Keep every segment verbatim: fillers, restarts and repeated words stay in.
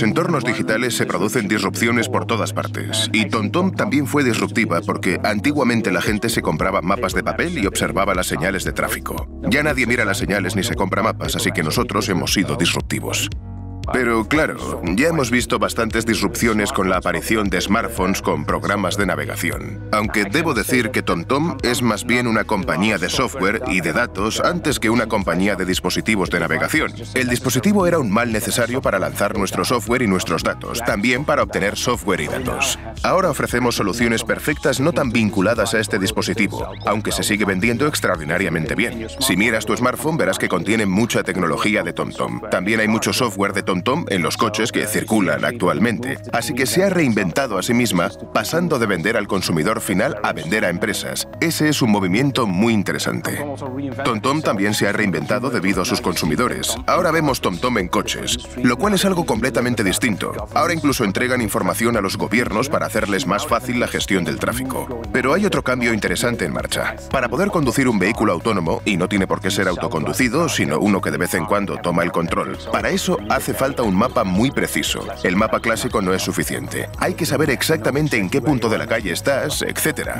los entornos digitales se producen disrupciones por todas partes. Y TomTom también fue disruptiva porque antiguamente la gente se compraba mapas de papel y observaba las señales de tráfico. Ya nadie mira las señales ni se compra mapas, así que nosotros hemos sido disruptivos. Pero claro, ya hemos visto bastantes disrupciones con la aparición de smartphones con programas de navegación. Aunque debo decir que TomTom es más bien una compañía de software y de datos antes que una compañía de dispositivos de navegación. El dispositivo era un mal necesario para lanzar nuestro software y nuestros datos, también para obtener software y datos. Ahora ofrecemos soluciones perfectas no tan vinculadas a este dispositivo, aunque se sigue vendiendo extraordinariamente bien. Si miras tu smartphone verás que contiene mucha tecnología de TomTom. También hay mucho software de TomTom en los coches que circulan actualmente. Así que se ha reinventado a sí misma, pasando de vender al consumidor final a vender a empresas. Ese es un movimiento muy interesante. TomTom también se ha reinventado debido a sus consumidores. Ahora vemos TomTom en coches, lo cual es algo completamente distinto. Ahora incluso entregan información a los gobiernos para hacerles más fácil la gestión del tráfico. Pero hay otro cambio interesante en marcha. Para poder conducir un vehículo autónomo, y no tiene por qué ser autoconducido, sino uno que de vez en cuando toma el control, para eso hace falta un mapa muy preciso. El mapa clásico no es suficiente. Hay que saber exactamente en qué punto de la calle estás, etcétera.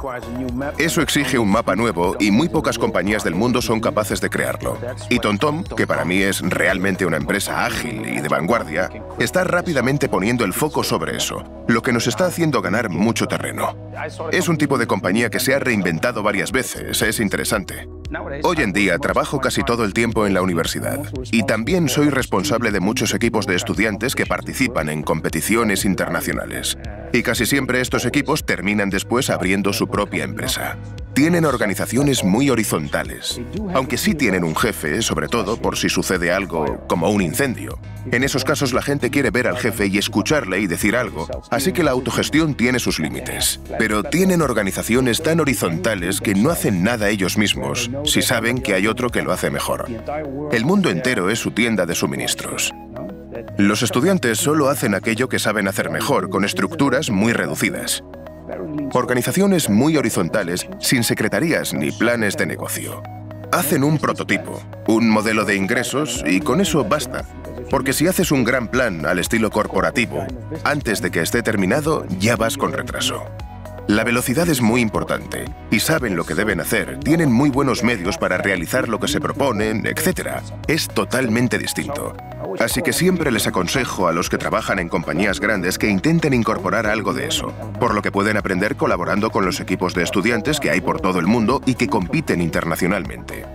Eso exige un mapa nuevo y muy pocas compañías del mundo son capaces de crearlo. Y TomTom, que para mí es realmente una empresa ágil y de vanguardia, está rápidamente poniendo el foco sobre eso, lo que nos está haciendo ganar mucho terreno. Es un tipo de compañía que se ha reinventado varias veces, es interesante. Hoy en día trabajo casi todo el tiempo en la universidad y también soy responsable de muchos equipos de estudiantes que participan en competiciones internacionales. Y casi siempre estos equipos terminan después abriendo su propia empresa. Tienen organizaciones muy horizontales, aunque sí tienen un jefe, sobre todo por si sucede algo como un incendio. En esos casos la gente quiere ver al jefe y escucharle y decir algo, así que la autogestión tiene sus límites. Pero tienen organizaciones tan horizontales que no hacen nada ellos mismos si saben que hay otro que lo hace mejor. El mundo entero es su tienda de suministros. Los estudiantes solo hacen aquello que saben hacer mejor, con estructuras muy reducidas. Organizaciones muy horizontales, sin secretarías ni planes de negocio. Hacen un prototipo, un modelo de ingresos y con eso basta. Porque si haces un gran plan al estilo corporativo, antes de que esté terminado ya vas con retraso. La velocidad es muy importante y saben lo que deben hacer, tienen muy buenos medios para realizar lo que se proponen, etcétera. Es totalmente distinto. Así que siempre les aconsejo a los que trabajan en compañías grandes que intenten incorporar algo de eso, por lo que pueden aprender colaborando con los equipos de estudiantes que hay por todo el mundo y que compiten internacionalmente.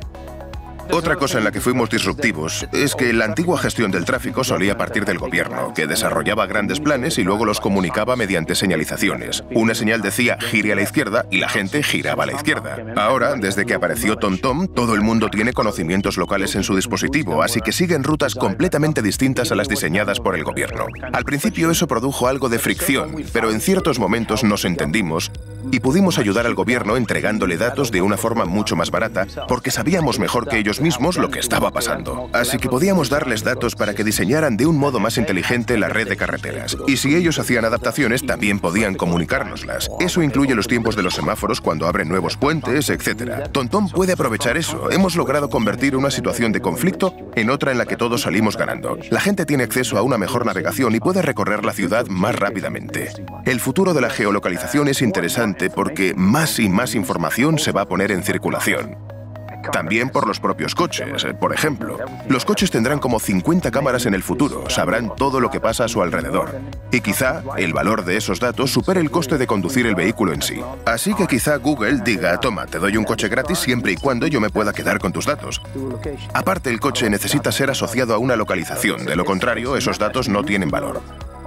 Otra cosa en la que fuimos disruptivos es que la antigua gestión del tráfico solía partir del gobierno, que desarrollaba grandes planes y luego los comunicaba mediante señalizaciones. Una señal decía gire a la izquierda y la gente giraba a la izquierda. Ahora, desde que apareció TomTom, todo el mundo tiene conocimientos locales en su dispositivo, así que siguen rutas completamente distintas a las diseñadas por el gobierno. Al principio eso produjo algo de fricción, pero en ciertos momentos nos entendimos y pudimos ayudar al gobierno entregándole datos de una forma mucho más barata, porque sabíamos mejor que ellos mismos lo que estaba pasando. Así que podíamos darles datos para que diseñaran de un modo más inteligente la red de carreteras. Y si ellos hacían adaptaciones, también podían comunicárnoslas. Eso incluye los tiempos de los semáforos cuando abren nuevos puentes, etcétera. TomTom puede aprovechar eso. Hemos logrado convertir una situación de conflicto en otra en la que todos salimos ganando. La gente tiene acceso a una mejor navegación y puede recorrer la ciudad más rápidamente. El futuro de la geolocalización es interesante porque más y más información se va a poner en circulación. También por los propios coches, por ejemplo. Los coches tendrán como cincuenta cámaras en el futuro, sabrán todo lo que pasa a su alrededor. Y quizá el valor de esos datos supere el coste de conducir el vehículo en sí. Así que quizá Google diga, toma, te doy un coche gratis siempre y cuando yo me pueda quedar con tus datos. Aparte, el coche necesita ser asociado a una localización, de lo contrario, esos datos no tienen valor.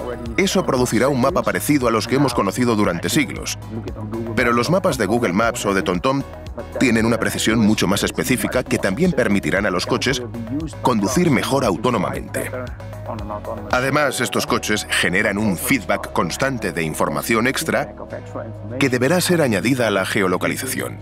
Eso producirá un mapa parecido a los que hemos conocido durante siglos. Pero los mapas de Google Maps o de TomTom tienen una precisión mucho más específica que también permitirán a los coches conducir mejor autónomamente. Además, estos coches generan un feedback constante de información extra que deberá ser añadida a la geolocalización.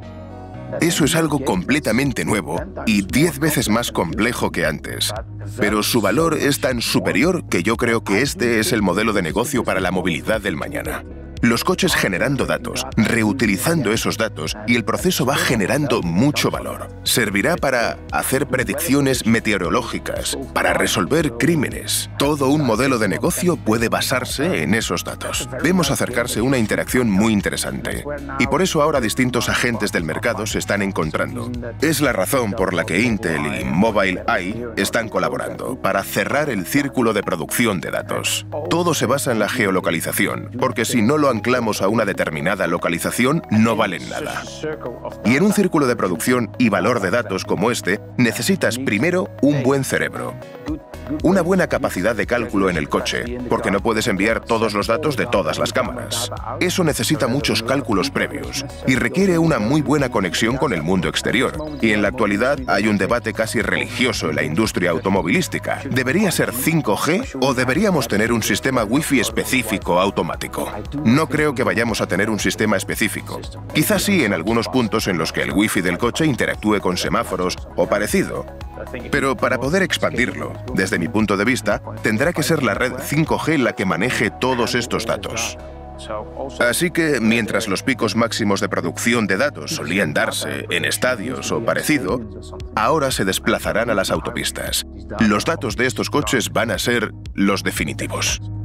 Eso es algo completamente nuevo y diez veces más complejo que antes. Pero su valor es tan superior que yo creo que este es el modelo de negocio para la movilidad del mañana. Los coches generando datos, reutilizando esos datos, y el proceso va generando mucho valor. Servirá para hacer predicciones meteorológicas, para resolver crímenes. Todo un modelo de negocio puede basarse en esos datos. Vemos acercarse una interacción muy interesante. Y por eso ahora distintos agentes del mercado se están encontrando. Es la razón por la que Intel y Mobileye están colaborando, para cerrar el círculo de producción de datos. Todo se basa en la geolocalización, porque si no lo anclamos a una determinada localización, no valen nada. Y en un círculo de producción y valor de datos como este, necesitas primero un buen cerebro. Una buena capacidad de cálculo en el coche, porque no puedes enviar todos los datos de todas las cámaras. Eso necesita muchos cálculos previos y requiere una muy buena conexión con el mundo exterior. Y en la actualidad hay un debate casi religioso en la industria automovilística. ¿Debería ser cinco G o deberíamos tener un sistema Wi-Fi específico automático? No creo que vayamos a tener un sistema específico. Quizás sí en algunos puntos en los que el Wi-Fi del coche interactúe con semáforos o parecido. Pero para poder expandirlo, desde mi punto de vista, tendrá que ser la red cinco G la que maneje todos estos datos. Así que, mientras los picos máximos de producción de datos solían darse en estadios o parecido, ahora se desplazarán a las autopistas. Los datos de estos coches van a ser los definitivos.